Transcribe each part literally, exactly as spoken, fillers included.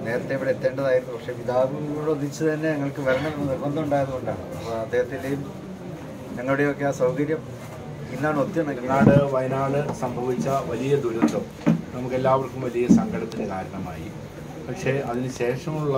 നേരത്തെ ഇവിടെ എത്തേണ്ടതായിരുന്നു. പക്ഷേ പിതാവിനോട് ഒന്നിച്ച് തന്നെ ഞങ്ങൾക്ക് വരണമെന്ന് നിർബന്ധം ഉണ്ടായതുകൊണ്ടാണ്. അപ്പോൾ അദ്ദേഹത്തിൻ്റെയും ഞങ്ങളുടെയൊക്കെ ആ സൗകര്യം ഇന്നാണ് ഒത്തിണങ്ങി. നാട് വയനാട് സംഭവിച്ച വലിയ ദുരന്തം നമുക്കെല്ലാവർക്കും വലിയ സങ്കടത്തിന് കാരണമായി. പക്ഷേ അതിനുശേഷമുള്ള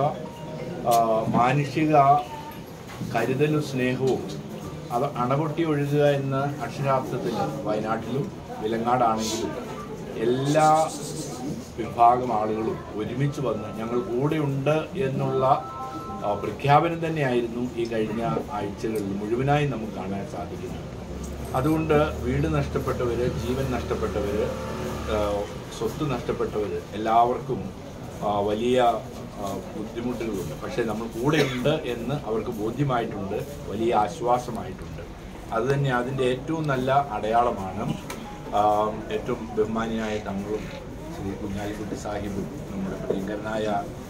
മാനുഷിക കരുതലും സ്നേഹവും അത് അണപൊട്ടി ഒഴുകുക എന്ന അക്ഷരാർത്ഥത്തിൽ വയനാട്ടിലും വിലങ്ങാടാണെങ്കിലും എല്ലാ വിഭാഗം ആളുകളും ഒരുമിച്ച് വന്ന് ഞങ്ങൾ കൂടെയുണ്ട് എന്നുള്ള പ്രഖ്യാപനം തന്നെയായിരുന്നു ഈ കഴിഞ്ഞ ആഴ്ചകളിൽ മുഴുവനായി നമുക്ക് കാണാൻ സാധിക്കുന്നത്. അതുകൊണ്ട് വീട് നഷ്ടപ്പെട്ടവർ, ജീവൻ നഷ്ടപ്പെട്ടവർ, സ്വത്ത് നഷ്ടപ്പെട്ടവർ എല്ലാവർക്കും വലിയ ബുദ്ധിമുട്ടുകളുണ്ട്. പക്ഷേ നമ്മൾ കൂടെയുണ്ട് എന്ന് അവർക്ക് ബോധ്യമായിട്ടുണ്ട്, വലിയ ആശ്വാസമായിട്ടുണ്ട്. അതുതന്നെ അതിൻ്റെ ഏറ്റവും നല്ല അടയാളമാണ് ഏറ്റവും ബഹുമാനിയായ തങ്ങളും ശ്രീ കുഞ്ഞാലിക്കുട്ടി സാഹിബും നമ്മുടെ പ്രിയങ്കരനായ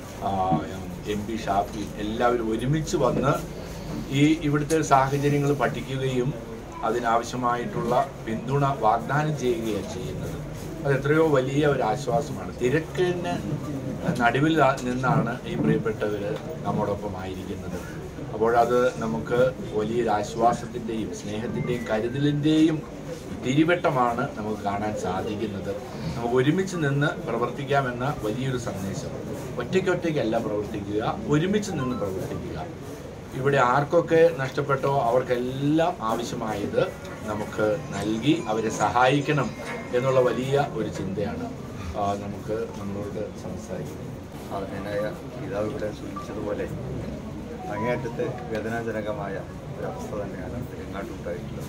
എം പി ഷാഫി എല്ലാവരും ഒരുമിച്ച് വന്ന് ഈ ഇവിടുത്തെ സാഹചര്യങ്ങൾ പഠിക്കുകയും അതിനാവശ്യമായിട്ടുള്ള പിന്തുണ വാഗ്ദാനം ചെയ്യുകയാണ് ചെയ്യുന്നത്. അത് എത്രയോ വലിയ ഒരു ആശ്വാസമാണ്. തിരക്കിന് നടുവിൽ നിന്നാണ് ഈ പ്രിയപ്പെട്ടവർ നമ്മോടൊപ്പം ആയിരിക്കുന്നത്. അപ്പോഴത് നമുക്ക് വലിയൊരു ആശ്വാസത്തിൻ്റെയും സ്നേഹത്തിൻ്റെയും കരുതലിൻ്റെയും തിരിവട്ടമാണ് നമുക്ക് കാണാൻ സാധിക്കുന്നത്. നമുക്ക് ഒരുമിച്ച് നിന്ന് പ്രവർത്തിക്കാമെന്ന വലിയൊരു സന്ദേശം. ഒറ്റയ്ക്കൊറ്റയ്ക്കല്ല പ്രവർത്തിക്കുക, ഒരുമിച്ച് നിന്ന് പ്രവർത്തിക്കുക. ഇവിടെ ആർക്കൊക്കെ നഷ്ടപ്പെട്ടോ അവർക്കെല്ലാം ആവശ്യമായത് നമുക്ക് നൽകി അവരെ സഹായിക്കണം എന്നുള്ള വലിയ ഒരു ചിന്തയാണ് നമുക്ക് നമ്മളോട് സംസാരിക്കുന്നത്. ആദരണീയനായ പിതാവ് ഇവിടെ സൂചിപ്പിച്ചതുപോലെ അങ്ങേയറ്റത്തെ വേദനാജനകമായ ഒരവസ്ഥ തന്നെയാണ് വിലങ്ങാട്ടുണ്ടായിട്ടുള്ളത്.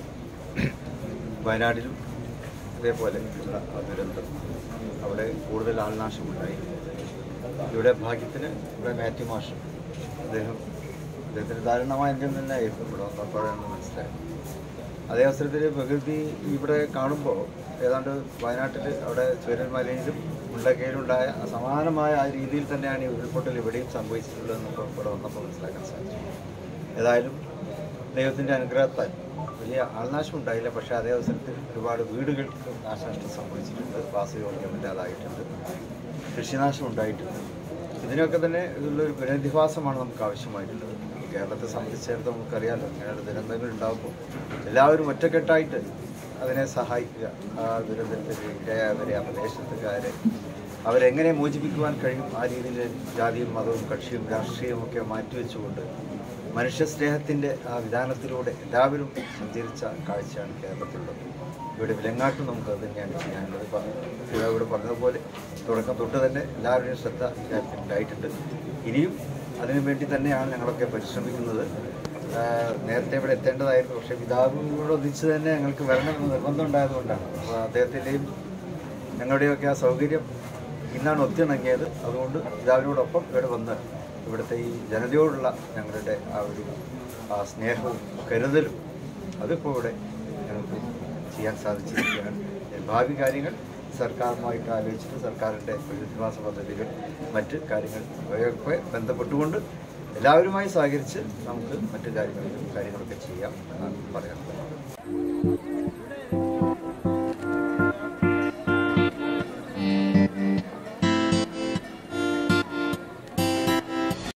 വയനാട്ടിലും ഇതേപോലെ ഉള്ള ദുരന്തം, അവിടെ കൂടുതൽ ആൾനാശമുണ്ടായി. ഇവിടെ ഭാഗ്യത്തിന് ഇവിടെ മാത്യു മാഷ് അദ്ദേഹം അദ്ദേഹത്തിന് ദാരുണമായ എന്തെങ്കിലും തന്നെ ആയിരുന്നു ഇവിടെ വന്നപ്പോഴാണെന്ന് മനസ്സിലായി. അതേ അവസരത്തിൽ പ്രകൃതി ഇവിടെ കാണുമ്പോൾ ഏതാണ്ട് വയനാട്ടിൽ അവിടെ ചുരൽമലയിലും മുണ്ടക്കയിലുണ്ടായ സമാനമായ ആ രീതിയിൽ തന്നെയാണ് ഈ ഉരുൾപൊട്ടൽ ഇവിടെയും സംഭവിച്ചിട്ടുള്ളതെന്ന് ഇവിടെ വന്നപ്പോൾ മനസ്സിലാക്കാൻ സാധിച്ചു. ഏതായാലും ദൈവത്തിൻ്റെ അനുഗ്രഹത്താൽ വലിയ ആൾനാശം ഉണ്ടായില്ല. പക്ഷേ അതേ അവസരത്തിൽ ഒരുപാട് വീടുകൾക്ക് നാശനഷ്ടം സംഭവിച്ചിട്ടുണ്ട്, വാസയോഗ്യമില്ലാതായിട്ടുണ്ട്, കൃഷിനാശം ഉണ്ടായിട്ടുണ്ട്. ഇതിനൊക്കെ തന്നെ ഇതിലുള്ളൊരു പുനരധിവാസമാണ് നമുക്ക് ആവശ്യമായിട്ടുള്ളത്. കേരളത്തെ സംബന്ധിച്ചിടത്തോളം നമുക്കറിയാമല്ലോ, ഇങ്ങനെയുള്ള ദുരന്തങ്ങൾ ഉണ്ടാകുമ്പോൾ എല്ലാവരും ഒറ്റക്കെട്ടായിട്ട് അതിനെ സഹായിക്കുക. ആ ദുരന്തത്തിൽ ഇരയായവരെ, ആ പ്രദേശത്തുകാരെ അവരെങ്ങനെ മോചിപ്പിക്കുവാൻ കഴിയും ആ രീതിയിൽ ജാതിയും മതവും കക്ഷിയും രാഷ്ട്രീയവും ഒക്കെ മാറ്റിവെച്ചുകൊണ്ട് മനുഷ്യസ്നേഹത്തിൻ്റെ ആ വിധാനത്തിലൂടെ എല്ലാവരും സഞ്ചരിച്ച കാഴ്ചയാണ് കേരളത്തിലുള്ളത്. ഇവിടെ വിലങ്ങാട്ടും നമുക്കത് തന്നെയാണ് ചെയ്യാനുള്ളത്. ഇപ്പം ഇവിടെ പറഞ്ഞതുപോലെ തുടക്കം തൊട്ട് തന്നെ എല്ലാവരുടെയും ശ്രദ്ധ ഇക്കാര്യത്തിൽ ഉണ്ടായിട്ടുണ്ട്. ഇനിയും അതിനു വേണ്ടി തന്നെയാണ് ഞങ്ങളൊക്കെ പരിശ്രമിക്കുന്നത്. നേരത്തെ ഇവിടെ എത്തേണ്ടതായിരുന്നു. പക്ഷേ പിതാവിനോട് ഒന്നിച്ച് തന്നെ ഞങ്ങൾക്ക് വരണമെന്ന് നിർബന്ധം ഉണ്ടായതുകൊണ്ടാണ്. അപ്പോൾ അദ്ദേഹത്തിൻ്റെയും ഞങ്ങളുടെയൊക്കെ ആ സൗകര്യം ഇന്നാണ് ഒത്തിണങ്ങിയത്. അതുകൊണ്ട് പിതാവിനോടൊപ്പം ഇവിടെ വന്ന് ഇവിടുത്തെ ഈ ജനതയോടുള്ള ഞങ്ങളുടെ ആ ഒരു ആ സ്നേഹവും കരുതലും അതിപ്പോൾ ഇവിടെ ഞങ്ങൾക്ക് ചെയ്യാൻ സാധിച്ചിരിക്കുകയാണ്. ഭാവി കാര്യങ്ങൾ സർക്കാരുമായിട്ട് ആലോചിച്ചിട്ട് സർക്കാരിൻ്റെ പുനരധിവാസ പദ്ധതികൾ, മറ്റ് കാര്യങ്ങൾ ഇവയൊക്കെ ബന്ധപ്പെട്ടുകൊണ്ട് എല്ലാവരുമായി സഹകരിച്ച് നമുക്ക് മറ്റു കാര്യങ്ങളിലും കാര്യങ്ങളൊക്കെ ചെയ്യാം എന്നാണ് പറയാനുള്ളത്.